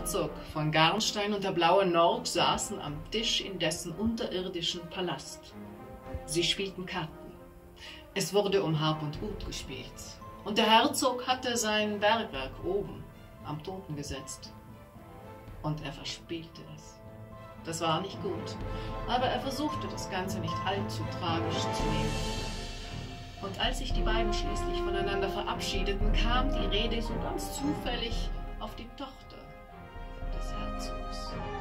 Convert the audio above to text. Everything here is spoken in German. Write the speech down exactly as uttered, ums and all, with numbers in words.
Herzog von Garnstein und der blaue Nord saßen am Tisch in dessen unterirdischen Palast. Sie spielten Karten. Es wurde um Hab und Gut gespielt. Und der Herzog hatte sein Bergwerk oben am Toten gesetzt. Und er verspielte es. Das war nicht gut, aber er versuchte das Ganze nicht allzu tragisch zu nehmen. Und als sich die beiden schließlich voneinander verabschiedeten, kam die Rede so ganz zufällig auf die Tochter des Herzogs.